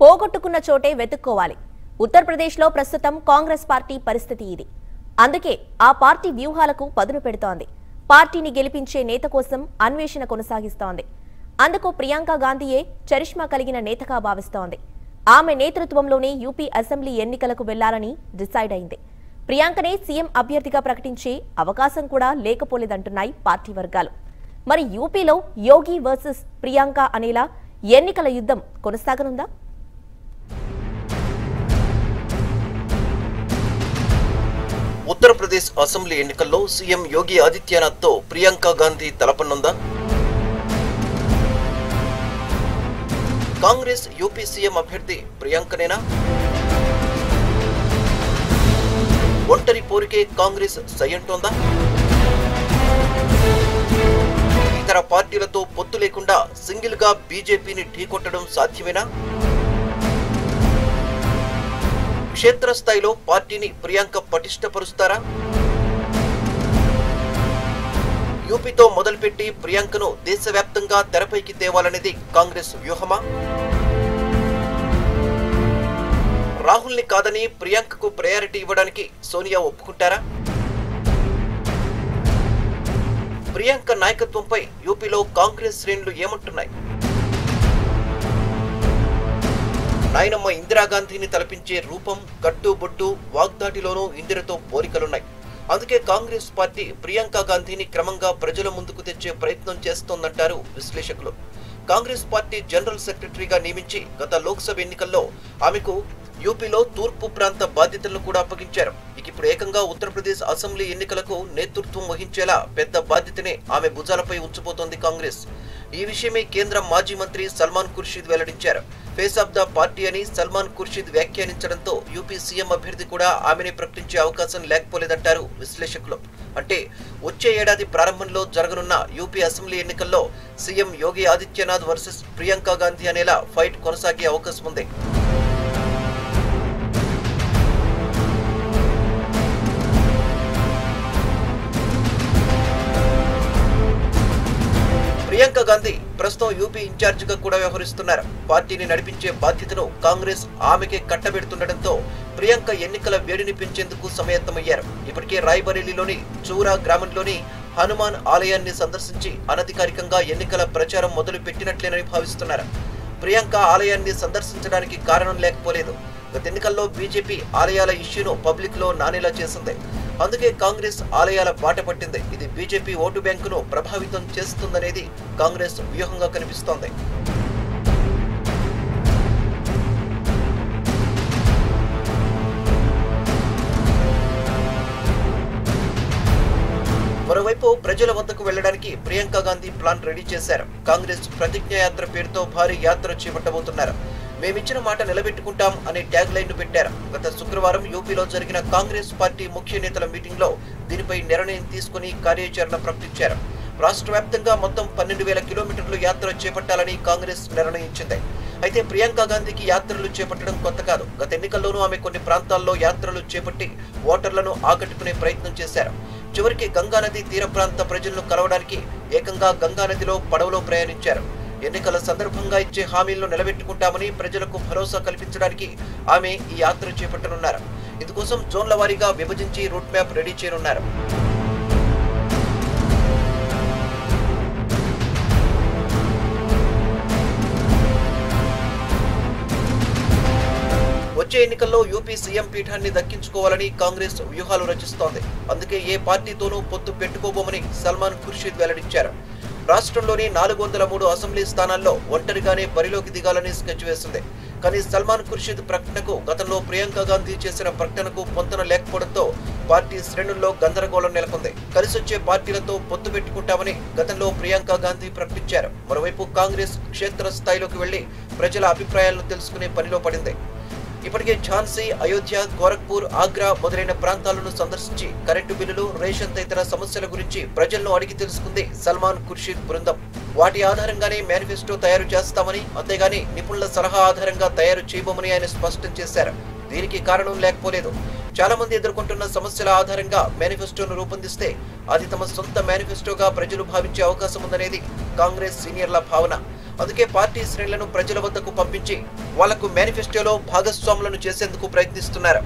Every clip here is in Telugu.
పోగొట్టుకున్న చోటే వెతుక్కోవాలి. ఉత్తరప్రదేశ్లో ప్రస్తుతం కాంగ్రెస్ పార్టీ పరిస్థితి ఇది. అందుకే ఆ పార్టీ వ్యూహాలకు పదును పెడుతోంది. పార్టీని గెలిపించే నేత కోసం అన్వేషణ కొనసాగిస్తోంది. అందుకు ప్రియాంక గాంధీయే చరిష్మా కలిగిన నేతగా భావిస్తోంది. ఆమె నేతృత్వంలోనే యూపీ అసెంబ్లీ ఎన్నికలకు వెళ్లాలని డిసైడ్ అయింది. ప్రియాంకనే సీఎం అభ్యర్థిగా ప్రకటించే అవకాశం కూడా లేకపోలేదంటున్నాయి పార్టీ వర్గాలు. మరి యూపీలో యోగి వర్సెస్ ప్రియాంక అనేలా ఎన్నికల యుద్ధం కొనసాగనుందా? ఉత్తరప్రదేశ్ అసెంబ్లీ ఎన్నికల్లో సీఎం యోగి ఆదిత్యనాథ్తో ప్రియాంక గాంధీ తలపనుందా? కాంగ్రెస్ యూపీ సీఎం అభ్యర్థి ప్రియాంకనేనా? ఒంటరి పోరుకే కాంగ్రెస్ సయ్యంటోందా? ఇతర పార్టీలతో పొత్తు లేకుండా సింగిల్ గా బీజేపీని ఢీకొట్టడం సాధ్యమేనా? క్షేత్రస్థాయిలో పార్టీని ప్రియాంక పటిష్టపరుస్తారా? యూపీతో మొదలుపెట్టి ప్రియాంకను దేశవ్యాప్తంగా తెరపైకి తేవాలనేది కాంగ్రెస్ వ్యూహమా? రాహుల్ని కాదని ప్రియాంకకు ప్రయారిటీ ఇవ్వడానికి సోనియా ఒప్పుకుంటారా? ప్రియాంక నాయకత్వంపై యూపీలో కాంగ్రెస్ శ్రేణులు ఏమంటున్నాయి? నాయనమ్మ ఇందిరాగాంధీని తలపించే రూపం, కట్టుబొట్టు, వాగ్దాటిలోనూ ఇందిరతో పోలికలున్నాయి. అందుకే కాంగ్రెస్ పార్టీ ప్రియాంక గాంధీని క్రమంగా ప్రజల ముందుకు తెచ్చే ప్రయత్నం చేస్తోందంటారు విశ్లేషకులు. కాంగ్రెస్ పార్టీ జనరల్ సెక్రటరీగా నియమించి గత లోక్సభ ఎన్నికల్లో ఆమెకు యూపీలో తూర్పు ప్రాంత బాధ్యతలను కూడా అప్పగించారు. ఇప్పుడు ఏకంగా ఉత్తరప్రదేశ్ అసెంబ్లీ ఎన్నికలకు నేతృత్వం వహించేలా పెద్ద బాధ్యతనే ఆమె భుజాలపై ఉంచబోతోంది కాంగ్రెస్. ఈ విషయమై కేంద్ర మాజీ మంత్రి సల్మాన్ ఖుర్షీద్ వెల్లడించారు. ఫేస్ ఆఫ్ ద పార్టీ అని సల్మాన్ ఖుర్షీద్ వ్యాఖ్యానించడంతో యూపీ సీఎం అభ్యర్థి కూడా ఆమెనే ప్రకటించే అవకాశం లేకపోలేదంటారు విశ్లేషకులు. అంటే వచ్చే ఏడాది ప్రారంభంలో జరగనున్న యూపీ అసెంబ్లీ ఎన్నికల్లో సీఎం యోగి ఆదిత్యనాథ్ వర్సెస్ ప్రియాంక గాంధీ అనేలా ఫైట్ కొనసాగే అవకాశం ఉంది. ప్రియాంక గాంధీ ప్రస్తుతం యూపీ ఇన్ఛార్జ్ గా కూడా వ్యవహరిస్తున్నారు. పార్టీని నడిపించే బాధ్యతను కాంగ్రెస్ ఆమెకే కట్టబెడుతుండటంతో ప్రియాంక ఎన్నికల వేడిని పెంచేందుకు సమాయత్తమయ్యారు. ఇప్పటికే రాయ్బరేలీలోని చూరా గ్రామంలోని హనుమాన్ ఆలయాన్ని సందర్శించి అనధికారికంగా ఎన్నికల ప్రచారం మొదలు పెట్టినట్లేనని భావిస్తున్నారు. ప్రియాంక ఆలయాన్ని సందర్శించడానికి కారణం లేకపోలేదు. గత ఎన్నికల్లో బీజేపీ ఆలయాల ఇష్యూను పబ్లిక్ లో నానేలా చేసింది. అందుకే కాంగ్రెస్ ఆలయాల బాట పట్టింది. ఇది బీజేపీ ఓటు బ్యాంకును ప్రభావితం చేస్తుందనేది కాంగ్రెస్ వ్యూహంగా కనిపిస్తోంది. మరోవైపు ప్రజల వద్దకు వెళ్లడానికి ప్రియాంక గాంధీ ప్లాన్ రెడీ చేశారు. కాంగ్రెస్ ప్రతిజ్ఞ యాత్ర పేరుతో భారీ యాత్ర చేపట్టబోతున్నారు. మేమిచ్చిన మాట నిలబెట్టుకుంటాం అనే ట్యాగ్ లైన్ ను పెట్టారు. గత శుక్రవారం యూపీలో జరిగిన కాంగ్రెస్ పార్టీ ముఖ్య నేతల మీటింగ్ లో దీనిపై నిర్ణయం తీసుకుని కార్యాచరణ ప్రకటించారు. రాష్ట్ర వ్యాప్తంగా మొత్తం 12,000 కిలోమీటర్లు యాత్ర చేపట్టాలని కాంగ్రెస్ నిర్ణయించింది. అయితే ప్రియాంక గాంధీకి యాత్రలు చేపట్టడం కొత్త కాదు. గత ఎన్నికల్లోనూ ఆమె కొన్ని ప్రాంతాల్లో యాత్రలు చేపట్టి ఓటర్లను ఆకట్టుకునే ప్రయత్నం చేశారు. చివరికి గంగానది తీర ప్రాంత ప్రజలను కలవడానికి ఏకంగా గంగానదిలో పడవలో ప్రయాణించారు. ఎన్నికల సందర్భంగా ఇచ్చే హామీలను నిలబెట్టుకుంటామని ప్రజలకు భరోసా కల్పించడానికి ఆమె ఈ యాత్ర చేపట్టనున్నారు. ఇందుకోసం జోన్ల వారీగా విభజించి రూట్ మ్యాప్ రెడీ చేయనున్నారు. వచ్చే ఎన్నికల్లో యూపీ సీఎం పీఠాన్ని దక్కించుకోవాలని కాంగ్రెస్ వ్యూహాలు రచిస్తోంది. అందుకే ఏ పార్టీతోనూ పొత్తు పెట్టుకోబోమని సల్మాన్ ఖుర్షీద్ వెల్లడించారు. రాష్ట్రంలోని 403 అసెంబ్లీ స్థానాల్లో ఒంటరిగానే బరిలోకి దిగాలని స్కెచ్ వేసింది. కానీ సల్మాన్ ఖుర్షీద్ ప్రకటనకు గతంలో ప్రియాంక గాంధీ చేసిన ప్రకటనకు పొంతన లేకపోవడంతో పార్టీ శ్రేణుల్లో గందరగోళం నెలకొంది. కలిసొచ్చే పార్టీలతో పొత్తు పెట్టుకుంటామని గతంలో ప్రియాంక గాంధీ ప్రకటించారు. మరోవైపు కాంగ్రెస్ క్షేత్ర స్థాయిలోకి వెళ్లి ప్రజల అభిప్రాయాలను తెలుసుకునే పనిలో పడింది. ఇప్పటికే ఝాన్సీ, అయోధ్య, గోరఖ్పూర్, ఆగ్రా మొదలైన ప్రాంతాలను సందర్శించి కరెంటు బిల్లులు, రేషన్ తదితర సమస్యల గురించి ప్రజలను అడిగి తెలుసుకుంది సల్మాన్ ఖుర్షీద్ బృందం. వాటి ఆధారంగానే మేనిఫెస్టో తయారు చేస్తామని, అంతేగాని నిపుణుల సలహా ఆధారంగా తయారు చేయబోమని ఆయన స్పష్టం చేశారు. దీనికి కారణం లేకపోలేదు. చాలా మంది ఎదుర్కొంటున్న సమస్యల ఆధారంగా మేనిఫెస్టోను రూపొందిస్తే అది తమ సొంత మేనిఫెస్టోగా ప్రజలు భావించే అవకాశం ఉందనేది కాంగ్రెస్ సీనియర్ల భావన. అందుకే పార్టీ శ్రేణులను ప్రజల వద్దకు పంపించి వాళ్లకు మేనిఫెస్టోలో భాగస్వాములను చేసేందుకు ప్రయత్నిస్తున్నారు.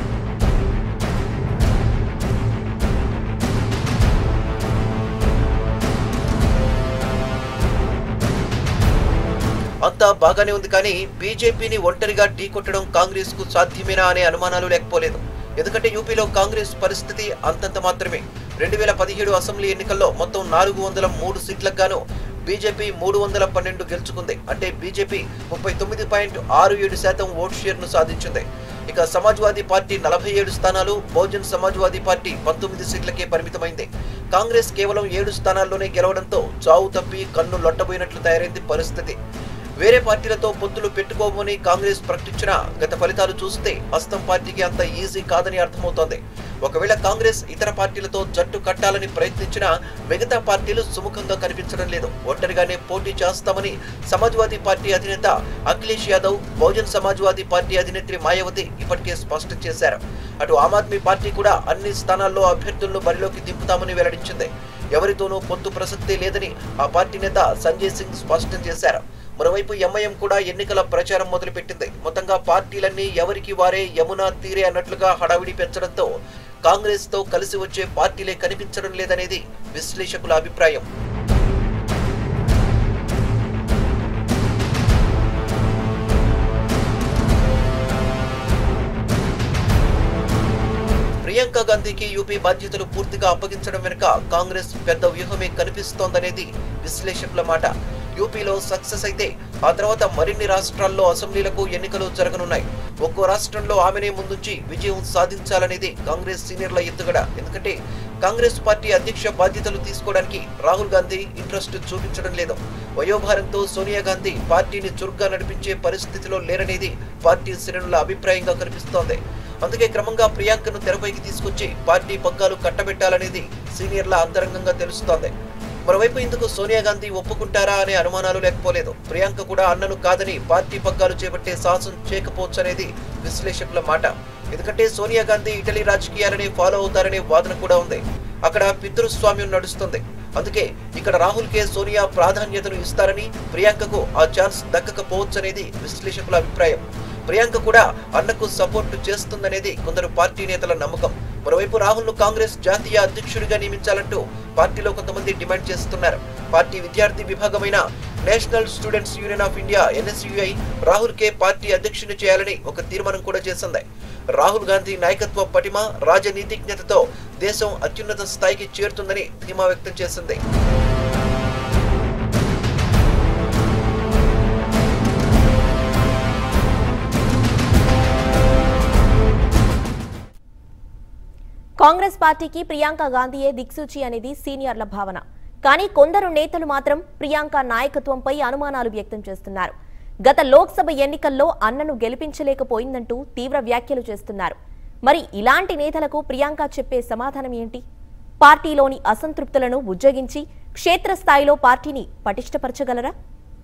అంతా బాగానే ఉంది, కానీ బీజేపీని ఒంటరిగా ఢీకొట్టడం కాంగ్రెస్ కు సాధ్యమేనా అనే అనుమానాలు లేకపోలేదు. ఎందుకంటే యూపీలో కాంగ్రెస్ పరిస్థితి అంతంత మాత్రమే. 2017 అసెంబ్లీ ఎన్నికల్లో మొత్తం 403 సీట్లకు గాను బీజేపీ 312 గెలుచుకుంది. అంటే బీజేపీ 39.67% ఓట్ షేర్ను సాధించింది. ఇక సమాజ్వాదీ పార్టీ 47 స్థానాలు, బహుజన్ సమాజ్వాదీ పార్టీ 19 సీట్లకే పరిమితమైంది. కాంగ్రెస్ కేవలం 7 స్థానాల్లోనే గెలవడంతో చావు తప్పి కన్ను లొట్టబోయినట్లు తయారైంది పరిస్థితి. వేరే పార్టీలతో పొత్తులు పెట్టుకోమని కాంగ్రెస్ ప్రకటించిన గత ఫలితాలు చూస్తే హస్తం పార్టీకి అంత ఈజీ కాదని అర్థమవుతోంది. ఒకవేళ కాంగ్రెస్ ఇతర పార్టీలతో జట్టు కట్టాలని ప్రయత్నించినా మిగతా పార్టీలు సుముఖంగా కనిపించడం లేదు. ఒంటరిగానే పోటీ చేస్తామని సమాజ్వాదీ పార్టీ అధినేత అఖిలేష్ యాదవ్, బహుజన్ సమాజ్వాదీ పార్టీ అధినేత్రి మాయావతి ఇప్పటికే స్పష్టం చేశారు. అటు ఆమ్ ఆద్మీ పార్టీ కూడా అన్ని స్థానాల్లో అభ్యర్థులను బరిలోకి దింపుతామని వెల్లడించింది. ఎవరితోనూ పొత్తు ప్రసక్తే లేదని ఆ పార్టీ నేత సంజయ్ సింగ్ స్పష్టం చేశారు. మరోవైపు ఎంఐఎం కూడా ఎన్నికల ప్రచారం మొదలుపెట్టింది. మొత్తంగా పార్టీలన్నీ ఎవరికి వారే యమునా తీరే అన్నట్లుగా హడావిడి పెంచడంతో కాంగ్రెస్ తో కలిసి వచ్చే పార్టీలే కనిపించడం లేదనేది విశ్లేషకుల అభిప్రాయం. ప్రియాంక గాంధీకి యూపీ బాధ్యతలు పూర్తిగా అప్పగించడం వెనుక కాంగ్రెస్ పెద్ద వ్యూహమే కనిపిస్తోందనేది విశ్లేషకుల మాట. యూపీలో సక్సెస్ అయితే ఆ తర్వాత మరిన్ని రాష్ట్రాల్లో అసెంబ్లీలకు ఎన్నికలు జరగనున్నాయి. ఒక్కో రాష్ట్రంలో ఆమెనే ముందుంచి విజయం సాధించాలనేది కాంగ్రెస్ సీనియర్ల ఎత్తుగడ. ఎందుకంటే కాంగ్రెస్ పార్టీ అధ్యక్ష బాధ్యతలు తీసుకోవడానికి రాహుల్ గాంధీ ఇంట్రెస్ట్ చూపించడం లేదు. వయోభారంతో సోనియా గాంధీ పార్టీని చురుగ్గా నడిపించే పరిస్థితిలో లేరనేది పార్టీ శ్రేణుల అభిప్రాయంగా కనిపిస్తోంది. అందుకే క్రమంగా ప్రియాంకను తెరపైకి తీసుకొచ్చి పార్టీ పగ్గాలు కట్టబెట్టాలనేది సీనియర్ల అంతరంగంగా తెలుస్తోంది. మరోవైపు ఇందుకు సోనియా గాంధీ ఒప్పుకుంటారా అనే అనుమానాలు లేకపోలేదు. ప్రియాంక కూడా అన్నను కాదని పార్టీ పగ్గాలు చేపట్టే సాహసం చేయకపోవచ్చనేది విశ్లేషకుల మాట. ఎందుకంటే సోనియా గాంధీ ఇటలీ రాజకీయాలనే ఫాలో అవుతారనే వాదన కూడా ఉంది. అక్కడ పితృస్వామ్యం నడుస్తుంది. అందుకే ఇక్కడ రాహుల్ కే సోనియా ప్రాధాన్యతను ఇస్తారని, ప్రియాంకకు ఆ ఛాన్స్ దక్కకపోవచ్చనేది విశ్లేషకుల అభిప్రాయం. ప్రియాంక కూడా అన్నకు సపోర్టు చేస్తుందనేది కొందరు పార్టీ నేతల నమ్మకం. మరోవైపు రాహుల్ ను కాంగ్రెస్ జాతీయ అధ్యక్షుడిగా నియమించాలంటూ పార్టీలో కొంతమంది డిమాండ్ చేస్తున్నారు. పార్టీ విద్యార్థి విభాగమైన national students union of India NSUI Rahul కే పార్టీ అధ్యక్షుని చేయాలని ఒక తీర్మానం కూడా చేసింది. రాహుల్ గాంధీ నాయకత్వ పటిమ, రాజనీతిజ్ఞతతో దేశం అత్యున్నత స్థాయికి చేరుతుందని ధీమా వ్యక్తం చేసింది. కాంగ్రెస్ పార్టీకి ప్రియాంక గాంధీయే దిక్సూచి అనేది సీనియర్ల భావన. కానీ కొందరు నేతలు మాత్రం ప్రియాంక నాయకత్వంపై అనుమానాలు వ్యక్తం చేస్తున్నారు. గత లోక్సభ ఎన్నికల్లో అన్నను గెలిపించలేకపోయిందంటూ తీవ్ర వ్యాఖ్యలు చేస్తున్నారు. మరి ఇలాంటి నేతలకు ప్రియాంక చెప్పే సమాధానం ఏంటి? పార్టీలోని అసంతృప్తులను ఉజ్జగించి క్షేత్రస్థాయిలో పార్టీని పటిష్టపరచగలరా?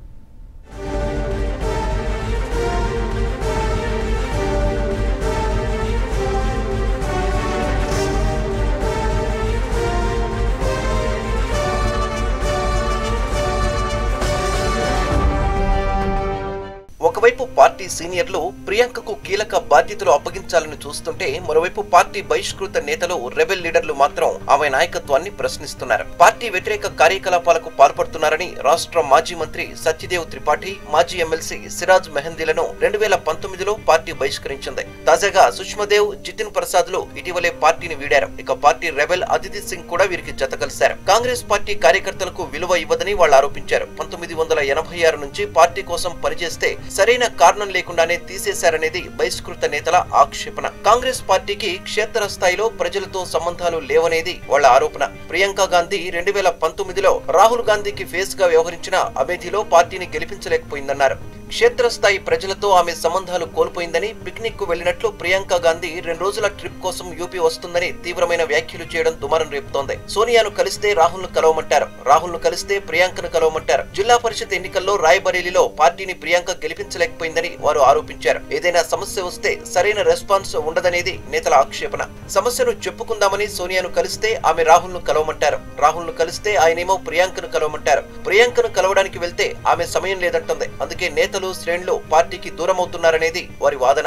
ఒకవైపు పార్టీ సీనియర్లు ప్రియాంకకు కీలక బాధ్యతలు అప్పగించాలని చూస్తుంటే, మరోవైపు పార్టీ బహిష్కృత నేతలు, రెబెల్ లీడర్లు మాత్రం ఆమె నాయకత్వాన్ని ప్రశ్నిస్తున్నారు. పార్టీ వ్యతిరేక కార్యకలాపాలకు పాల్పడుతున్నారని రాష్ట్ర మాజీ మంత్రి సత్యదేవ్ త్రిపాఠి, మాజీ ఎమ్మెల్సీ సిరాజ్ మెహందీలను 2019లో పార్టీ బహిష్కరించింది. తాజాగా సుష్మాదేవ్, జితిన్ ప్రసాద్లు ఇటీవలే పార్టీని వీడారు. ఇక పార్టీ రెబెల్ అదితి సింగ్ కూడా వీరికి జత కలిశారు. కాంగ్రెస్ పార్టీ కార్యకర్తలకు విలువ ఇవ్వదని వాళ్ళు ఆరోపించారు. 1986 నుంచి పార్టీ కోసం పనిచేస్తే సరైన కారణం లేకుండానే తీసేశారనేది బహిష్కృత నేతల ఆక్షేపణ. కాంగ్రెస్ పార్టీకి క్షేత్ర స్థాయిలో ప్రజలతో సంబంధాలు లేవనేది వాళ్ళ ఆరోపణ. ప్రియాంక గాంధీ 2019లో రాహుల్ గాంధీకి ఫేస్ గా వ్యవహరించిన అమేథీలో పార్టీని గెలిపించలేకపోయిందన్నారు. క్షేత్రస్థాయి ప్రజలతో ఆమె సంబంధాలు కోల్పోయిందని, పిక్నిక్ కు వెళ్లినట్లు ప్రియాంక గాంధీ 2 రోజుల ట్రిప్ కోసం యూపీ వస్తుందని తీవ్రమైన వ్యాఖ్యలు చేయడం దుమారం రేపుతోంది. సోనియాను కలిస్తే రాహుల్ ను కలవమంటారు, రాహుల్ ను కలిస్తే ప్రియాంకను కలవమంటారు. జిల్లా పరిషత్ ఎన్నికల్లో రాయ్బరేలీలో పార్టీని ప్రియాంక గెలిపించలేకపోయిందని వారు ఆరోపించారు. ఏదైనా సమస్య వస్తే సరైన రెస్పాన్స్ ఉండదనేది నేతల ఆక్షేపణ. సమస్యను చెప్పుకుందామని సోనియాను కలిస్తే ఆమె రాహుల్ ను కలవమంటారు, రాహుల్ ను కలిస్తే ఆయనేమో ప్రియాంకను కలవమంటారు. ప్రియాంకను కలవడానికి వెళ్తే ఆమె సమయం లేదంటుంది. అందుకే నేతలు శ్రేణులు పార్టీకి దూరమవుతున్నారనేది వారి వాదన.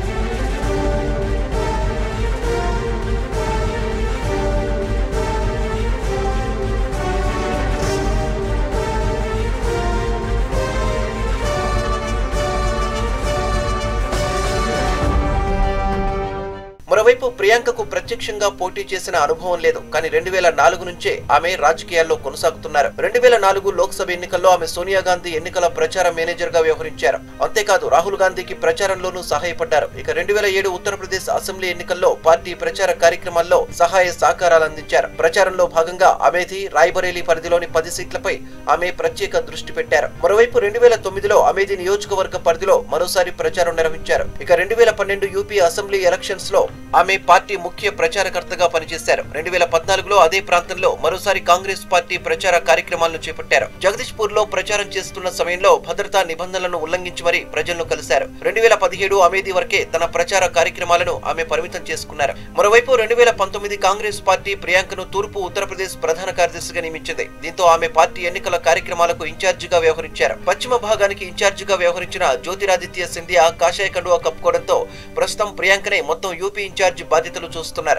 మరోవైపు ప్రియాంకకు ప్రత్యక్షంగా పోటీ చేసిన అనుభవం లేదు. కానీ 2004 నుంచే ఆమె రాజకీయాల్లో కొనసాగుతున్నారు. 2004 లోక్సభ ఎన్నికల్లో ఆమె సోనియా గాంధీ ఎన్నికల ప్రచార మేనేజర్ గా వ్యవహరించారు. అంతేకాదు రాహుల్ గాంధీకి ప్రచారంలోనూ సహాయపడ్డారు. ఇక 2007 ఉత్తరప్రదేశ్ అసెంబ్లీ ఎన్నికల్లో పార్టీ ప్రచార కార్యక్రమాల్లో సహాయ సహకారాలు అందించారు. ప్రచారంలో భాగంగా అమేథీ, రాయ్బరేలీ పరిధిలోని 10 సీట్లపై ఆమె ప్రత్యేక దృష్టి పెట్టారు. మరోవైపు 2009లో అమేథీ నియోజకవర్గ పరిధిలో మరోసారి ప్రచారం నిర్వహించారు. ఇక 2012 యూపీ అసెంబ్లీ ఎలక్షన్స్ లో ఆమె పార్టీ ముఖ్య ప్రచారకర్తగా పనిచేశారు. 2014లో అదే ప్రాంతంలో మరోసారి కాంగ్రెస్ పార్టీ ప్రచార కార్యక్రమాలను చేపట్టారు. జగదీష్పూర్ లో ప్రచారం చేస్తున్న సమయంలో భద్రతా నిబంధనలను ఉల్లంఘించి మరీ ప్రజలను కలిశారు. 2017 అమేథీ వరకే తన ప్రచార కార్యక్రమాలను ఆమె పరిమితం చేసుకున్నారు. మరోవైపు 2019 కాంగ్రెస్ పార్టీ ప్రియాంకను తూర్పు ఉత్తరప్రదేశ్ ప్రధాన కార్యదర్శిగా నియమించింది. దీంతో ఆమె పార్టీ ఎన్నికల కార్యక్రమాలకు ఇన్ఛార్జిగా వ్యవహరించారు. పశ్చిమ భాగానికి ఇన్ఛార్జిగా వ్యవహరించిన జ్యోతిరాదిత్య సింధియా కాషాయ కండువా కప్పుకోవడంతో ప్రస్తుతం ప్రియాంకనే మొత్తం యూపీ ఇన్ఛార్జ్ బాధ్యతలు చూస్తున్నారు.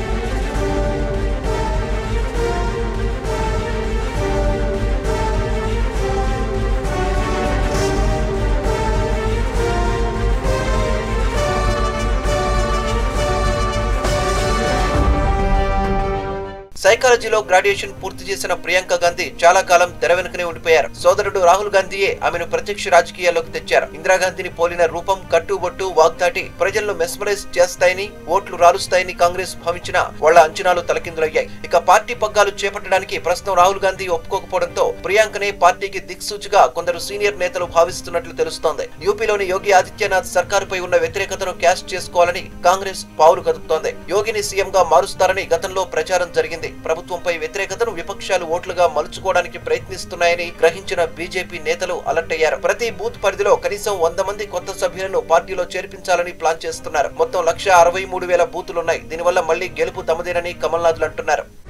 సైకాలజీలో గ్రాడ్యుయేషన్ పూర్తి చేసిన ప్రియాంక గాంధీ చాలా కాలం తెర వెనుకనే ఉండిపోయారు. సోదరుడు రాహుల్ గాంధీయే ఆమెను ప్రత్యక్ష రాజకీయాల్లోకి తెచ్చారు. ఇందిరాగాంధీని పోలిన రూపం, కట్టుబొట్టు, వాగ్దాటి ప్రజలను మెస్మరైజ్ చేస్తాయని, ఓట్లు రాలుస్తాయని కాంగ్రెస్ భావించిన వాళ్ల అంచనాలు తలకిందులయ్యాయి. ఇక పార్టీ పగ్గాలు చేపట్టడానికి ప్రస్తుతం రాహుల్ గాంధీ ఒప్పుకోకపోవడంతో ప్రియాంకనే పార్టీకి దిక్సూచిగా కొందరు సీనియర్ నేతలు భావిస్తున్నట్లు తెలుస్తోంది. యూపీలోని యోగి ఆదిత్యనాథ్ సర్కారుపై ఉన్న వ్యతిరేకతను క్యాష్ చేసుకోవాలని కాంగ్రెస్ పావులు కదుపుతోంది. యోగిని సీఎంగా మారుస్తారని గతంలో ప్రచారం జరిగింది. ప్రభుత్వంపై వ్యతిరేకతను విపక్షాలు ఓట్లుగా మలుచుకోవడానికి ప్రయత్నిస్తున్నాయని గ్రహించిన బీజేపీ నేతలు అలర్ట్ అయ్యారు. ప్రతి బూత్ పరిధిలో కనీసం 100 మంది కొత్త సభ్యులను పార్టీలో చేర్పించాలని ప్లాన్ చేస్తున్నారు. మొత్తం 163,000 బూతులున్నాయి. దీనివల్ల మళ్లీ గెలుపు తమదేనని కమల్నాథులు అంటున్నారు.